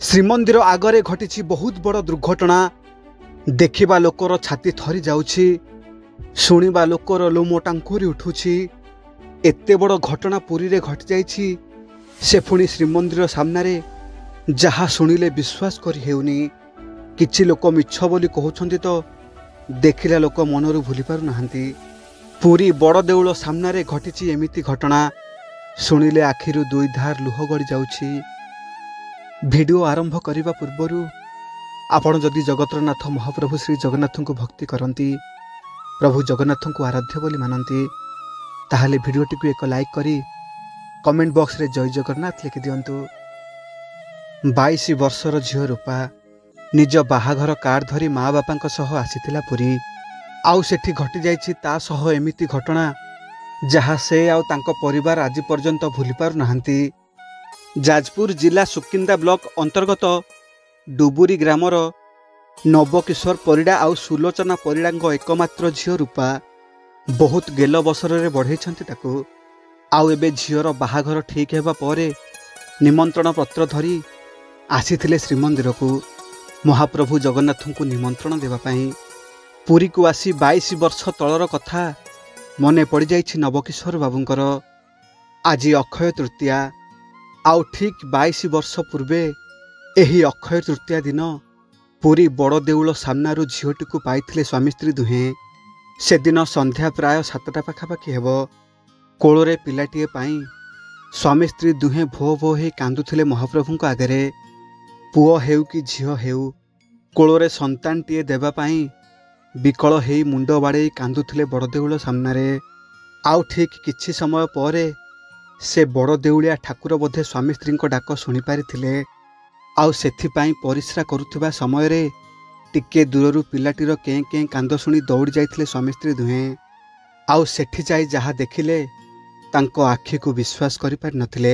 श्रीमंदिर आगरे घटी बहुत बड़ दुर्घटना। देखिबा लोकर छाती थरी जाउछि, शुणिबा लोकर लोम टांकुरी उठुछि। एते बड़ घटना पुरी रे घटी जाइछि, से पुणी श्रीमंदिर सामने जहा शुणिले विश्वास करि हेउनी। किछि लोक मिछ बोली कहउछन्ति तो देखिला लोक मनरु भूली पारु नाहंती। पुरी बड़ देउल सामने घटी एमिति घटना शुणिले आखिरु दुई धार लुह गड़ी जाउछि। भिडियो आरंभ करने पूर्वर आपण जदि जगतरनाथ महाप्रभु श्री जगन्नाथ को भक्ति करती, प्रभु जगन्नाथ को आराध्य बोली मानती, ताहले भिडियोटी को एक लाइक करी कमेंट बॉक्स रे जय जगन्नाथ लिखि दियंतु। 22 वर्षर झियो रूपा निज बाहाघर कार्ड धरी माँ बापा सह आसीथिला पुरी। आउ सेठी घटी जाइछि ता सह एमिति घटना जहा से आउ तांको परिवार आज पर्यंत भूली पारु नाहंती। जाजपुर जिला सुकिंदा ब्लॉक अंतर्गत डुबुरी ग्रामर नवकिशोर परिडा आउ सुलोचना परिडा एकमात्र झियो रूपा बहुत गेल बसर रे बढ़ेइछन्ति ताकू। आउ एबे झियोर बाहाघर ठीक हेबा परे निमंत्रण पत्र धरी आसीथिले श्रीमंदिर को महाप्रभु जगन्नाथ को निमंत्रण देवा पाई। पुरी को आसी 22 वर्ष तलर कथा मने पड़ जाइछि नवकिशोर बाबूंकर। आज अक्षय तृतीया, आउ ठीक 22 वर्ष पूर्वे एही अक्षय तृतीया दिन पुरी बड़ देउल सामनारू झीटी को पाइथिले स्वामी स्त्री दुहें। से दिन संध्या प्राय 7टा पाखापाखि हेब। कोଳରେ पिलाटीए पाई स्वामी स्त्री दुहें भो भो हे कांदुथिले महाप्रभुଙ୍କ आगरे। पुओ हेउ कि झियो हेउ कोଳରେ संतानटीए देवा पाई विकल हेई मुंड बाड़े कांदुथिले बड़ देउल सामनारे। आउ ठीक किछि समय परे से बड़ देउलिया ठाकुर बोधे स्वामी स्त्री डाक शुणी पारिथिले। आउ सेथिपाई परिश्रा करुथिबा समय रे टिके दूररू पिलाटीर कें कें कांद शुणी दौड़ी जाइथिले स्वामी स्त्री दुहें। आउ सेठी जाई जहा देखिले तांको आखि को विश्वास करि पारि नथिले।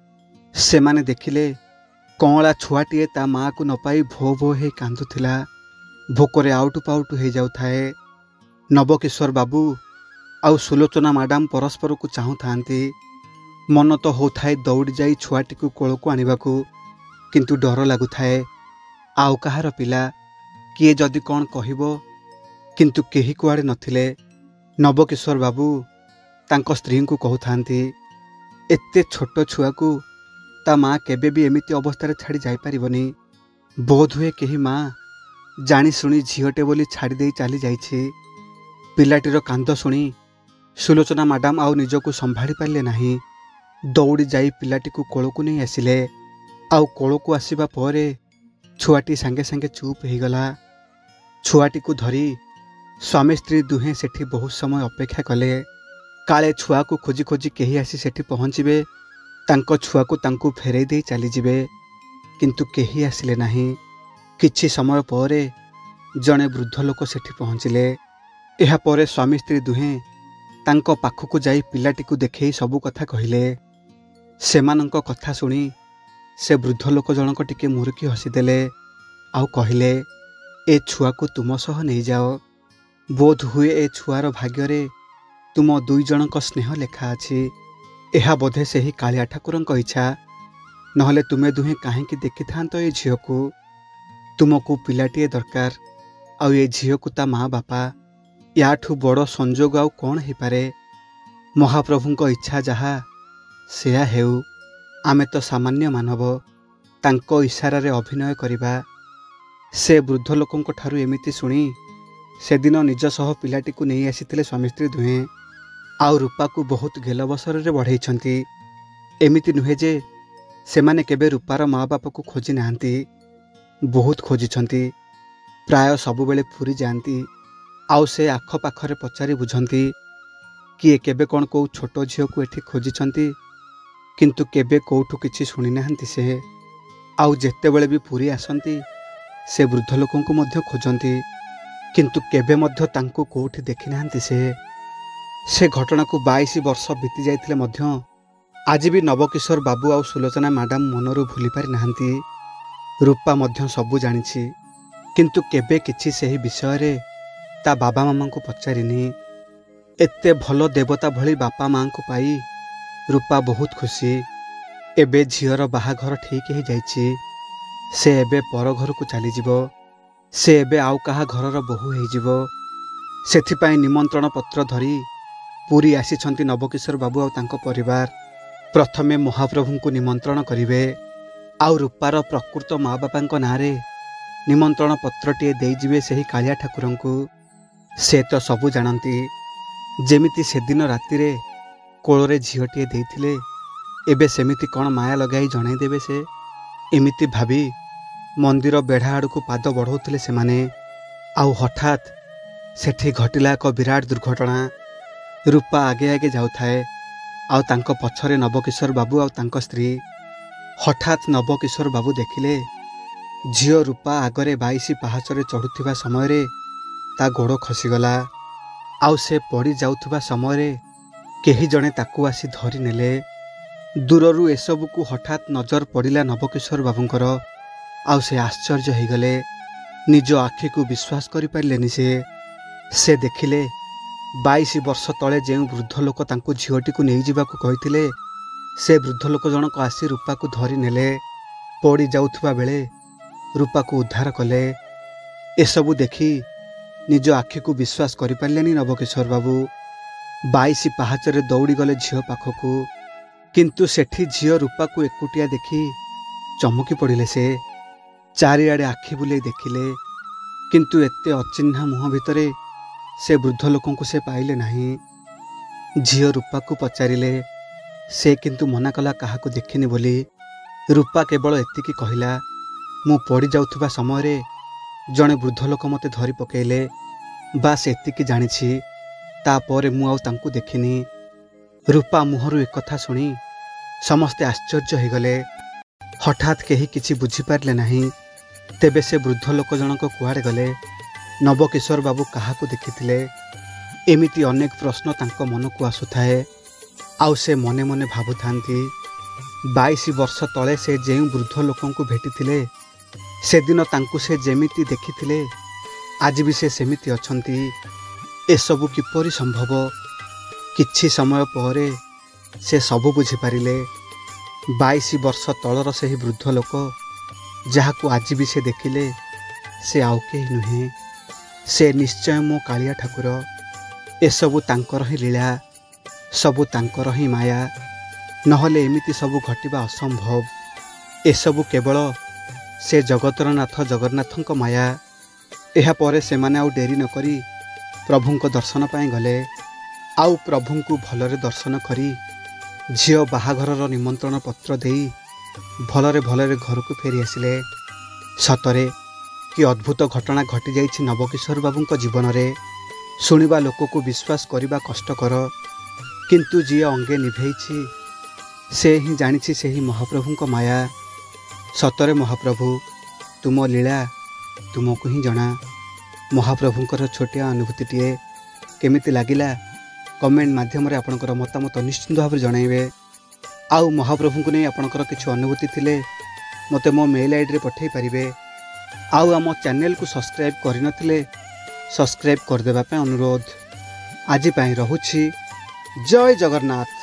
सेमाने देखिले कौला छुआटीए ता माँ को न पाई भो भो हे कांदुथिला, भोकरे आउटु पाउटु हे जाउथाए। नवकिशोर बाबू आउ सुलोचना मैडम परस्पर को चाहू थांती। मन तो होथाए दौड़ी जाई छुआटी को कोल को आनिबाकू, किंतु डर लागुथाए आउ कहार पिला किए जदि कौन कहिबो, किंतु केही कुआड़े नथिले। नवकिशोर बाबू तांको स्त्री को कहउथांती, एते छोट छुआ को ता माँ केबे भी एमिति अवस्था छाड़ी जाई परिबनी। बोध हुए केही माँ जानी शुणी झियोटे बोली छाड़ी देई चली जाइछि। पिलाटीर कांद शुणी सुलोचना मैडम आउ निजको संभाड़ी पारले नाही। दौड़ी जाई पिलाटी को कोल को नहीं आसिले। आउ कोल को आसीबा परे छुआटी सांगे सांगे चुप हो गला। छुआटी को धरी स्वामी स्त्री दुहें सेठी बहुत समय अपेक्षा कले। काले छुआ को खोजी खोजी केही आसी सेठी पहुँचबे, तांको छुआ को तांको फेरई दे चली जिबे, किंतु केही आसिले नाही। किछि समय परे जड़े वृद्ध लोक सेठी पहुँचिले। एहा परे स्वामी स्त्री दुहें तांको पाखकु जाई पिलाटी को देखई सबु कथा कहिले। सेमानंक कथा शुणी से वृद्ध लोक जनक टिके मुरुकी हसीदेले। आउ कहिले, ए छुआ को तुम सह नहीं जाओ। बोध हुए ए छुआर भाग्य तुम दुई जनक स्नेह लेखा अछि। एहा बोधे से ही कालिया ठाकुरंक इच्छा, नहले तुमे दुहें काहेकि देखि थांतो ए झियो को। तुमको पिलाटीए दरकार, आउ ए झियो को ता माँ बापा, याठू बड़ संजोग आउ कौन ही पारे। महाप्रभुंक इच्छा जहा सेया हेउ। आमे तो सामान्य मानव, तांको इशारा रे अभिनय करिबा। से वृद्ध लोकंक ठारू एमिति शुणी से दिन निज सह पिलाटी को नहीं आसीथिले स्वामी स्त्री दुहें। आउ रूपा को बहुत गेल बसर रे बढ़ेइछन्ति। एमिति नुहे जे सेमाने केबे रूपार माँ बापा को खोजी नाहंती, बहुत खोजिछन्ति। प्राय सबु बेले पुरी जाती। आउ से आख पाखरे पचारि बुझंती किए केबे कौन को छोट झियो को एठी खोजिछन्ति, किंतु केबे कोठू किछि शुणी नाहंती से। आउ जेतेबेले भी पुरी आसंती से वृद्ध लोकों को मध्य खोजंती, किंतु केबे मध्य तांको कोठी देखि नाहंती से घटना को 22 वर्ष बीती जाइथिले मध्य आज भी नवकिशोर बाबू आउ सुलोचना मैडम मनरू भूली पारि नाहंती। रूपा मध्य सबु जानिछि, किंतु केबे किछि सेही विषय रे ता बाबा मामा को पचारिनी। एते भल देवता भली बापा माँ को पाई रूपा बहुत खुशी। एबे झियर बाहाघर ठीक हो जाइछि। से एबे पर घर को चलीजिब, से एबे आउ कहा घरर बोहू होइजिब। सेथिपाई निमंत्रण पत्र धरी पुरी आसिछंती नवकिशोर बाबू आउ तांको परिवार। प्रथमे महाप्रभु को निमंत्रण करिवे, आउ रूपार प्रकृत माँ बापा नारे निमंत्रण पत्रटीए देइजिवे सेही कालिया ठाकुरंकु। से तो सबु जानती, जेमिति सेदिन रातिरे कोଳରେ झीलटीए देइथिले, एबे सेमिति कौन माया लगाई जणाई देबे से। एमिति भाबी मंदिर बेढ़ा आड़ को पाद बढ़ौथिले सेमाने। आउ हठात सेठी घटिला एक विराट दुर्घटना। रूपा आगे आगे जाउथाए, आउ तांको पछरे नवकिशोर बाबू आउ तांको स्त्री। हठात नवकिशोर बाबू देखिले झील रूपा आगरे 22 पाहाचरे चढ़ुथिबा समयरे ता गोड़ खसीगला। आउ से पड़ी जाउथुबा समयरे केही जणे ताकू आसी धरी नेले। दूररू एसबू को हठात नजर पड़िला नवकिशोर बाबूंकर। आउ से आश्चर्य हो गले, निज आखि को विश्वास करि पारलेनि। से देखिले 22 वर्ष तले जे वृद्ध लोक तांको झीलटी को नहीं जिबाकू कहिथिले, से वृद्ध लोक जनक आसी रूपा को धरी नेले। पड़ी जाउथुबा बेले रूपा को उद्धार कले। एसबू देखी निज आखि को विश्वास करि पारलेनि नवकिशोर बाबू। 22 पाहाचरे दौड़ी गले झील पाखकू, किंतु सेठी झील रूपा को एकुटिया देखी चमकी पड़िले। से चारिआडे आखि बुले देखिले, किंतु एते अचिन्हा मुह भितरे से वृद्ध लोकों को से पाइले नहीं। झील रूपा को पचारिले, से किंतु मना कला काहाको देखिनी बोली। रूपा केवल एतिकी कहिला, मु पड़ी जाउथुबा समयरे जणे वृद्ध लोक मते धरी पकेइले, बास एतिकी जानिछि, तापरे मु आउ तांकु देखिनी। रूपा मुहरु एक कथा सुनी समस्ते आश्चर्य हो गले। हठात केही किछि बुझी पारले नहीं। तेबे से वृद्ध लोक जनक कुआडे गले, नवकिशोर बाबू काहाको देखिथिले, एमिति अनेक प्रश्न तांको मन को आसुथाए। आउ से मने मने भाबुथांती, 22 वर्ष तले से जे वृद्ध लोकों को भेटिथिले, सेदिन तांकु से जेमिति देखिथिले, आज भी से सेमिति अछंती। एसबू किपरि संभव? किछि समय परे से सबु बुझी पारिले। 22 वर्ष तलर सेही वृद्ध लोक जहाकू आज भी से देखिले, से आउ केही नुहे, से निश्चय मो कालिया ठाकुर। एसबू तांकर ही लीला, सबू तांकर ही माया, नहले एमिति सबू घटिबा असंभव। एसबू केवल से जगतर नाथ जगन्नाथंक माया। एहा परे सेमाने आउ डेरी न करी प्रभुंक दर्शन पाई गले। आउ प्रभुंकु भलरे दर्शन करी झियो बाहाघरर निमंत्रण पत्र देई भलरे भलरे घर को फेरी आसिले। सतरे कि अद्भुत घटना घटी जाइछि नवकिशोर बाबूंक जीवन रे। शुणिबा लोक को विश्वास करिबा कष्टकर, किंतु जी अंगे निभेइछि से ही जानिछि सेही महाप्रभुंक माया। सतरे महाप्रभु तुम लीला तुमको ही जना। महाप्रभुंकर छोटिया अनुभूतिटीए केमिति लागिला कमेंट माध्यम रे आपणकर मतामत निश्चिंत भाव जणाइबे। आउ महाप्रभु को नहीं आपणकर किछु अनुभूति थिले मते मो मेल आईडी रे पठेई पारिबे। आउ आम चैनल को सब्सक्राइब करिनथिले सब्सक्राइब कर देबा पे अनुरोध। आज पई रहुछि। जय जगन्नाथ।